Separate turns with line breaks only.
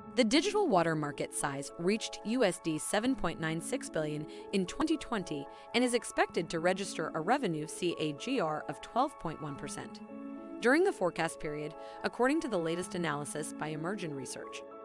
The digital water market size reached USD 7.96 billion in 2020 and is expected to register a revenue CAGR of 12.1% during the forecast period, according to the latest analysis by Emergent Research.